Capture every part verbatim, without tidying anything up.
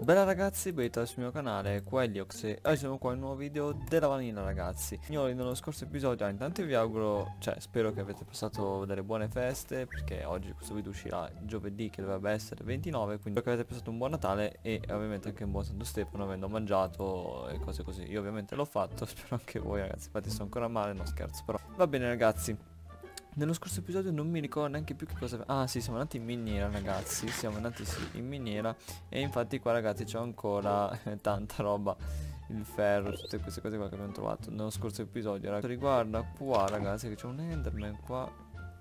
Bella ragazzi, benvenuti sul mio canale, qua è Liox e oggi siamo qua in un nuovo video della vanilla ragazzi. Signori, nello scorso episodio, ah, intanto vi auguro, cioè spero che avete passato delle buone feste, perché oggi questo video uscirà giovedì che dovrebbe essere ventinove, quindi spero che avete passato un buon Natale e ovviamente anche un buon Santo Stefano avendo mangiato e cose così. Io ovviamente l'ho fatto, spero anche voi ragazzi, infatti sto ancora male, no scherzo però. Va bene ragazzi. Nello scorso episodio non mi ricordo neanche più che cosa. Ah sì, siamo andati in miniera ragazzi. Siamo andati sì, in miniera. E infatti qua ragazzi c'è ancora eh, tanta roba. Il ferro, tutte queste cose qua che abbiamo trovato nello scorso episodio. Ragazzi, riguarda qua ragazzi che c'è un Enderman qua.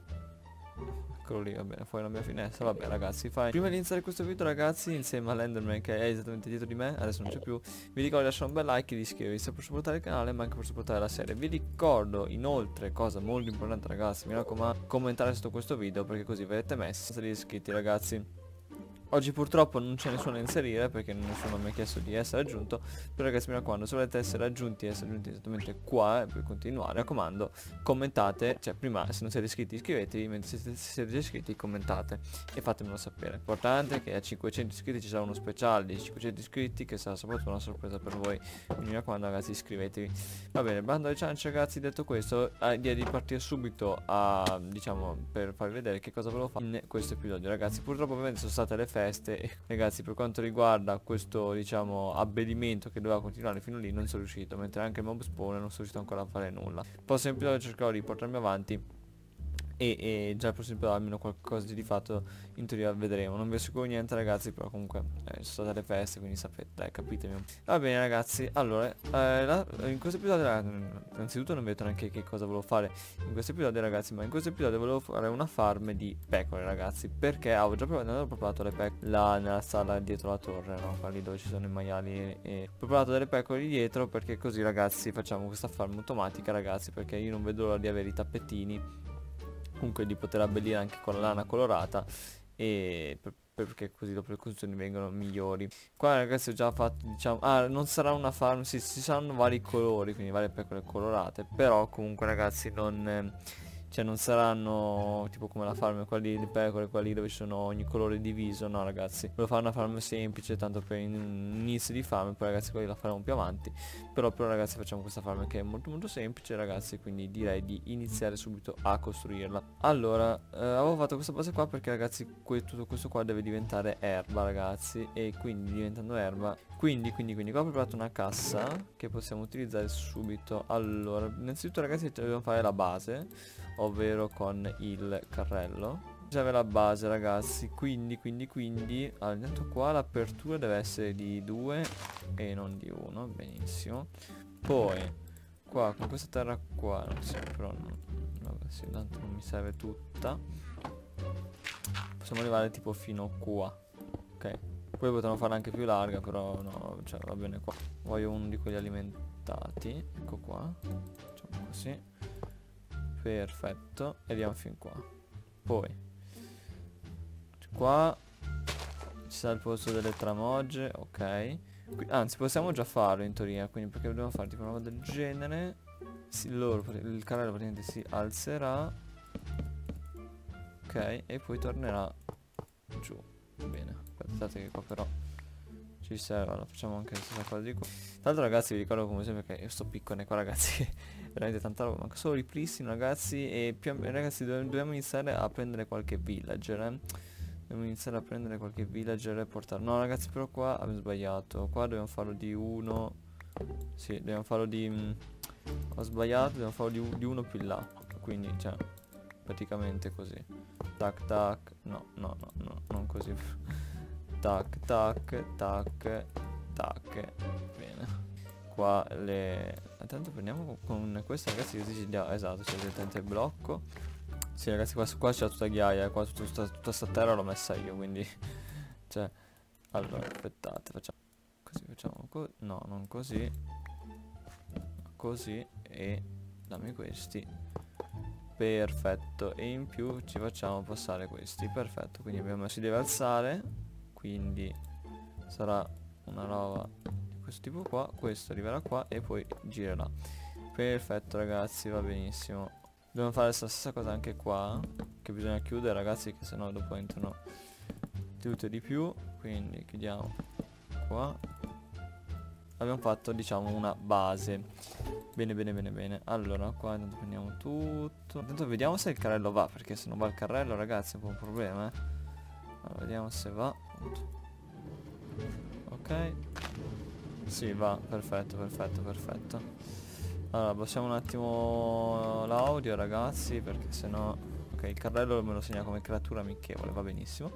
Eccolo lì, va bene, fuori la mia finestra. Vabbè ragazzi, fai. Prima di iniziare questo video ragazzi, insieme all'Enderman che è esattamente dietro di me, adesso non c'è più, vi ricordo di lasciare un bel like e di iscrivervi sia per supportare il canale ma anche per supportare la serie. Vi ricordo inoltre, cosa molto importante ragazzi, mi raccomando, commentare sotto questo video perché così vedete messo siete iscritti ragazzi. Oggi purtroppo non c'è nessuno da inserire perché nessuno mi ha chiesto di essere aggiunto. Però ragazzi mi raccomando, se volete essere aggiunti, essere aggiunti esattamente qua eh, per continuare, mi raccomando, commentate. Cioè prima se non siete iscritti iscrivetevi, mentre se siete, se siete iscritti commentate e fatemelo sapere. Importante che a cinquecento iscritti ci sarà uno speciale di cinquecento iscritti che sarà soprattutto una sorpresa per voi. Quindi mi raccomando ragazzi, iscrivetevi. Va bene, bando alle ciance ragazzi, detto questo, direi di partire subito a, diciamo, per farvi vedere che cosa volevo fare in questo episodio ragazzi. Purtroppo ovviamente sono state le feste e ragazzi per quanto riguarda questo diciamo abbellimento che doveva continuare fino lì non sono riuscito, mentre anche il mob spawn non sono riuscito ancora a fare nulla. Il prossimo episodio cercherò di portarmi avanti e, e già il prossimo episodio almeno qualcosa di fatto in teoria vedremo. Non vi assicuro niente ragazzi, però comunque eh, sono state le feste, quindi sapete, dai, capitemi. Va bene ragazzi, allora eh, la, in questo episodio eh, innanzitutto non vedo neanche che cosa volevo fare in questo episodio ragazzi, ma in questo episodio volevo fare una farm di pecore ragazzi, perché avevo già provato, avevo preparato le pecore là nella sala dietro la torre, no? Qua lì dove ci sono i maiali e, e ho preparato delle pecore lì dietro perché così ragazzi facciamo questa farm automatica ragazzi, perché io non vedo l'ora di avere i tappetini, comunque di poter abbellire anche con la lana colorata e per, perché così dopo le costruzioni vengono migliori. Qua ragazzi ho già fatto diciamo, ah non sarà una farm, sì, ci saranno vari colori, quindi varie pecore colorate, però comunque ragazzi non eh, cioè non saranno tipo come la farm quelli di pecore, quelli dove ci sono ogni colore diviso, no ragazzi. Volevo fare una farm semplice tanto per inizio di farm, poi ragazzi quelli la faremo più avanti. Però però ragazzi facciamo questa farm che è molto molto semplice ragazzi, quindi direi di iniziare subito a costruirla. Allora eh, avevo fatto questa base qua perché ragazzi que tutto questo qua deve diventare erba ragazzi, e quindi diventando erba quindi quindi quindi qua ho preparato una cassa che possiamo utilizzare subito. Allora innanzitutto ragazzi dobbiamo fare la base, ovvero con il carrello. Serve la base ragazzi, quindi quindi quindi allora intanto qua l'apertura deve essere di due e non di uno, benissimo. Poi qua con questa terra qua non so, però non, vabbè sì, tanto non mi serve tutta. Possiamo arrivare tipo fino qua, ok. Poi potremmo farla anche più larga, però no, cioè va bene qua. Voglio uno di quelli alimentati, ecco qua, facciamo così. Perfetto, e andiamo fin qua. Poi qua ci sarà il posto delle tramogge, ok. Qui, anzi possiamo già farlo in teoria, quindi perché dobbiamo fare tipo una roba del genere. Sì, loro, il carrello praticamente si alzerà, ok, e poi tornerà giù. Bene, aspettate che qua però ci serve, allora facciamo anche questa cosa di qua. Tra l'altro ragazzi vi ricordo come sempre che io sto piccone qua ragazzi, veramente tanta roba, manca solo ripristino ragazzi. E più, ragazzi do dobbiamo iniziare a prendere qualche villager eh. Dobbiamo iniziare a prendere qualche villager e portare. No ragazzi però qua abbiamo sbagliato, qua dobbiamo farlo di uno. Sì, dobbiamo farlo di mh, ho sbagliato, dobbiamo farlo di, di uno più in là. Quindi cioè praticamente così. Tac tac, no no no no, non così. Tac tac tac tac. Bene. Qua le intanto prendiamo con questo ragazzi, così ci dia esatto, c'è direttamente il blocco. Sì ragazzi qua, qua c'è tutta ghiaia, qua tutta, tutta, tutta sta terra l'ho messa io, quindi cioè allora aspettate, facciamo così, facciamo così, no non così, così e dammi questi. Perfetto, e in più ci facciamo passare questi, perfetto, quindi abbiamo, si deve alzare, quindi sarà una roba di questo tipo qua, questo arriverà qua e poi girerà. Perfetto ragazzi, va benissimo. Dobbiamo fare la stessa cosa anche qua, che bisogna chiudere ragazzi, che sennò dopo entrano tutte di più, quindi chiudiamo qua. Abbiamo fatto, diciamo, una base. Bene, bene, bene, bene. Allora, qua intanto prendiamo tutto. Intanto vediamo se il carrello va, perché se non va il carrello, ragazzi, è un po' un problema, eh. Allora, vediamo se va. Ok. Sì, va, perfetto, perfetto, perfetto. Allora, passiamo un attimo l'audio, ragazzi, perché sennò... Ok, il carrello me lo segna come creatura amichevole, va benissimo.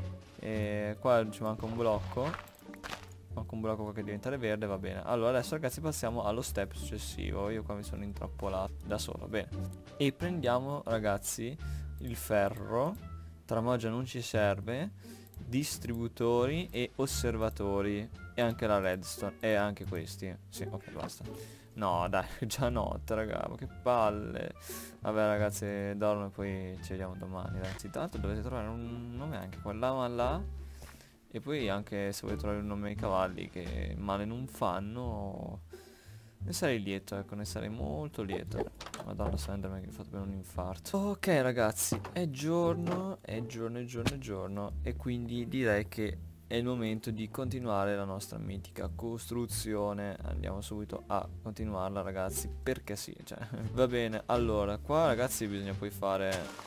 E qua ci manca un blocco. Manca un blocco qua che deve diventare verde, va bene. Allora, adesso, ragazzi, passiamo allo step successivo. Io qua mi sono intrappolato da solo, bene. E prendiamo, ragazzi, il ferro. Tramaggio non ci serve. Distributori e osservatori. E anche la redstone. E anche questi. Sì, ok, basta. No, dai, già notte, raga, ma che palle. Vabbè, ragazzi, dormo e poi ci vediamo domani, dai. Intanto dovete trovare un nome anche qua, là, ma là. E poi anche se volete trovare un nome ai cavalli che male non fanno, ne sarei lieto, ecco, ne sarei molto lieto. Madonna, Slenderman che mi ha fatto bene un infarto. Ok, ragazzi, è giorno, è giorno, è giorno, è giorno. E quindi direi che è il momento di continuare la nostra mitica costruzione. Andiamo subito a continuarla, ragazzi, perché sì, cioè. Va bene, allora, qua, ragazzi, bisogna poi fare...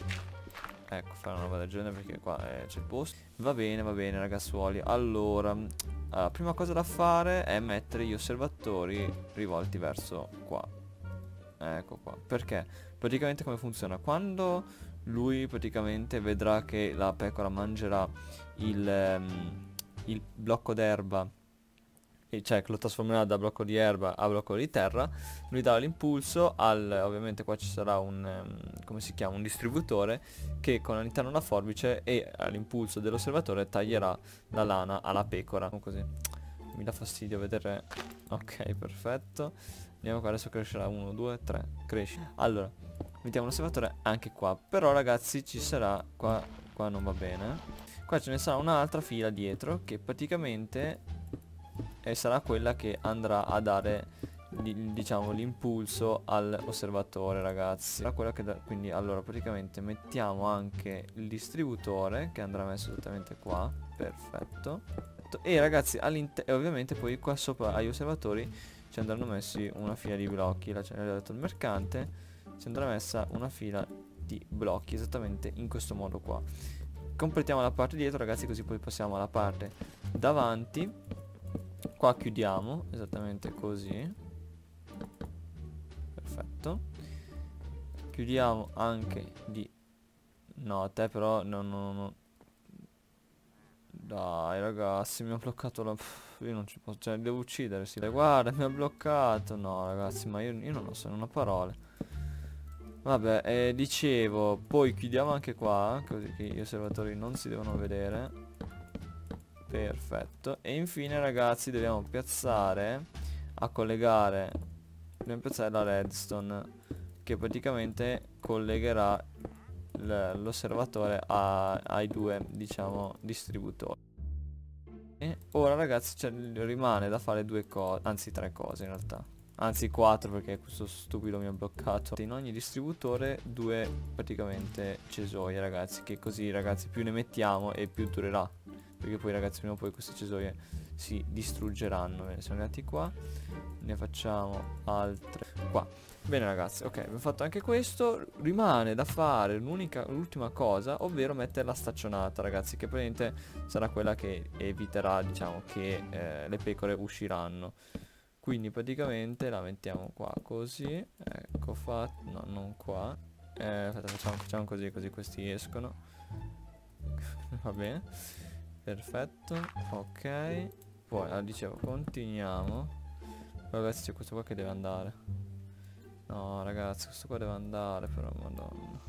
Ecco, fare una roba del genere perché qua eh, c'è il posto. Va bene, va bene, ragazzuoli. Allora, la prima cosa da fare è mettere gli osservatori rivolti verso qua. Ecco qua. Perché? Praticamente come funziona? Quando lui praticamente vedrà che la pecora mangerà il, um, il blocco d'erba, e cioè che lo trasformerà da blocco di erba a blocco di terra, lui darà l'impulso al, ovviamente qua ci sarà un, um, come si chiama, un distributore che con all'interno la forbice e all'impulso dell'osservatore taglierà la lana alla pecora. Così mi dà fastidio vedere. Ok, perfetto. Andiamo qua, adesso crescerà uno, due, tre, cresci. Allora, mettiamo l'osservatore anche qua. Però, ragazzi, ci sarà qua, qua non va bene. Qua ce ne sarà un'altra fila dietro che praticamente e sarà quella che andrà a dare, diciamo, l'impulso all'osservatore, ragazzi. Sarà quella che da, quindi allora praticamente mettiamo anche il distributore che andrà messo esattamente qua. Perfetto. E ragazzi, all'interno, e ovviamente poi qua sopra agli osservatori ci andranno messi una fila di blocchi. La ce l'ha detto il mercante, ci andrà messa una fila di blocchi esattamente in questo modo qua. Completiamo la parte dietro, ragazzi, così poi passiamo alla parte davanti. Qua chiudiamo esattamente così. Perfetto. Chiudiamo anche di... No, te però no, no, no. Dai, ragazzi, mi ha bloccato la... Pff, io non ci posso... Cioè, devo uccidere, sì. Guarda, mi ha bloccato. No, ragazzi, ma io, io non lo so, non ho parole. Vabbè, eh, dicevo, poi chiudiamo anche qua, così che gli osservatori non si devono vedere. Perfetto. E infine, ragazzi, dobbiamo piazzare, a collegare, dobbiamo piazzare la redstone, che praticamente collegherà l'osservatore ai due, diciamo, distributori. E ora, ragazzi, cioè, rimane da fare due cose, anzi tre cose in realtà. Anzi quattro, perché questo stupido mi ha bloccato. In ogni distributore due praticamente cesoie, ragazzi, che così, ragazzi, più ne mettiamo e più durerà. Perché poi, ragazzi, prima o poi queste cesoie si distruggeranno. Bene, siamo arrivati qua. Ne facciamo altre qua. Bene, ragazzi, ok, abbiamo fatto anche questo. Rimane da fare l'unica, l'ultima cosa, ovvero mettere la staccionata, ragazzi, che praticamente sarà quella che eviterà, diciamo, che eh, le pecore usciranno. Quindi praticamente la mettiamo qua così. Ecco fatto. No, non qua. Eh, aspetta, facciamo, facciamo così, così questi escono. Va bene. Perfetto. Ok. Poi, allora, dicevo, continuiamo. Ragazzi, c'è questo qua che deve andare. No, ragazzi, questo qua deve andare, però, madonna.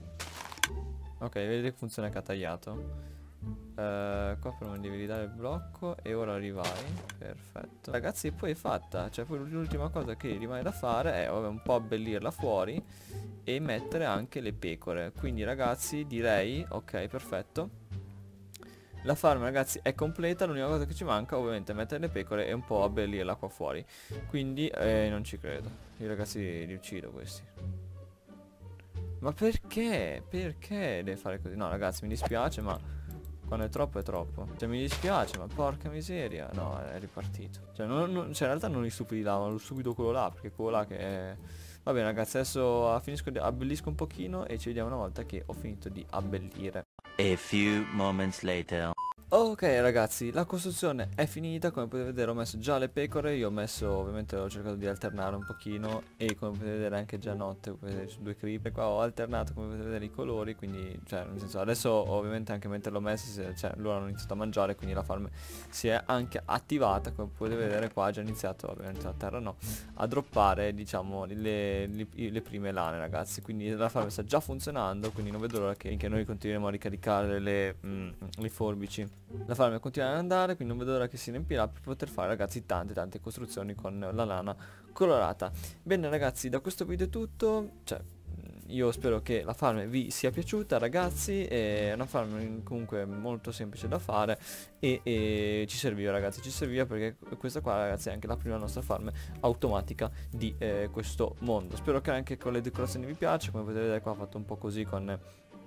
Ok, vedete che funziona che ha tagliato. Uh, qua però mi devi ridare il blocco e ora rivai. Perfetto, ragazzi, poi è fatta. Cioè poi l'ultima cosa che rimane da fare è vabbè, un po' abbellirla fuori e mettere anche le pecore. Quindi, ragazzi, direi ok, perfetto. La farm, ragazzi, è completa. L'unica cosa che ci manca ovviamente è mettere le pecore e un po' abbellirla qua fuori. Quindi eh, non ci credo. Io, ragazzi, li uccido questi. Ma perché? Perché deve fare così? No, ragazzi, mi dispiace, ma Quando è troppo è troppo. Cioè mi dispiace, ma porca miseria. No, è ripartito. Cioè, non, non- cioè in realtà non li stupidi là, ma lo stupido quello là, perché quello là che è... Va bene ragazzi, adesso ah, finisco di abbellisco un pochino e ci vediamo una volta che ho finito di abbellire. A few moments later. Ok ragazzi, la costruzione è finita, come potete vedere ho messo già le pecore, io ho messo, ovviamente ho cercato di alternare un pochino e come potete vedere anche già notte, come potete vedere su due creeper, qua ho alternato come potete vedere i colori, quindi cioè nel senso adesso ovviamente anche mentre l'ho messo, si- cioè loro hanno iniziato a mangiare, quindi la farm si è anche attivata, come potete vedere qua ha già iniziato, ovviamente la terra no, a droppare diciamo le, le, le prime lane ragazzi, quindi la farm sta già funzionando, quindi non vedo l'ora che, che noi continueremo a ricaricare le, mm, le forbici. La farm continua ad andare, quindi non vedo l'ora che si riempirà per poter fare ragazzi tante tante costruzioni con la lana colorata. Bene ragazzi, da questo video è tutto, cioè io spero che la farm vi sia piaciuta ragazzi, è una farm comunque molto semplice da fare e, e ci serviva ragazzi, ci serviva perché questa qua ragazzi è anche la prima nostra farm automatica di eh, questo mondo. Spero che anche con le decorazioni vi piaccia, come potete vedere qua ho fatto un po' così con...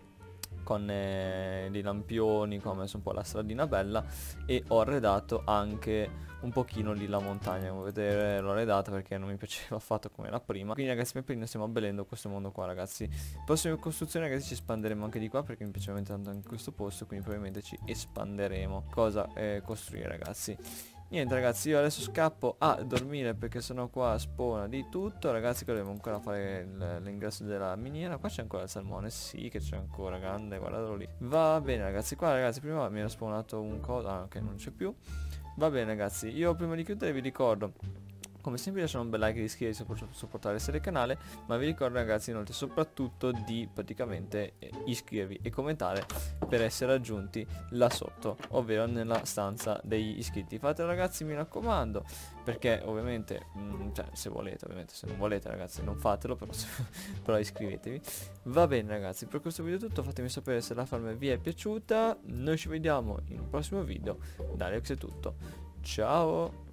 con eh, dei lampioni, come ho messo un po' la stradina bella e ho arredato anche un pochino lì la montagna, come vedete l'ho arredata perché non mi piaceva affatto come era prima. Quindi ragazzi pian pianino stiamo abbellendo questo mondo qua ragazzi. Prossime costruzioni ragazzi ci espanderemo anche di qua perché mi piace veramente tanto anche questo posto, quindi probabilmente ci espanderemo. Cosa eh, costruire ragazzi. Niente ragazzi, io adesso scappo a dormire perché sennò qua spawna di tutto. Ragazzi che dobbiamo ancora fare l'ingresso della miniera. Qua c'è ancora il salmone, sì che c'è ancora, grande, guardatelo lì. Va bene ragazzi, qua ragazzi prima mi era spawnato un coso, ah ok non c'è più. Va bene ragazzi, io prima di chiudere vi ricordo come sempre lasciate un bel like e iscrivervi per supportare il canale, ma vi ricordo ragazzi inoltre soprattutto di praticamente eh, iscrivervi e commentare per essere aggiunti là sotto, ovvero nella stanza degli iscritti. Fatelo ragazzi, mi raccomando, perché ovviamente mh, cioè se volete, ovviamente se non volete ragazzi non fatelo, però, però iscrivetevi. Va bene ragazzi, per questo video è tutto, fatemi sapere se la farm vi è piaciuta, noi ci vediamo in un prossimo video. Da Alex è tutto, ciao.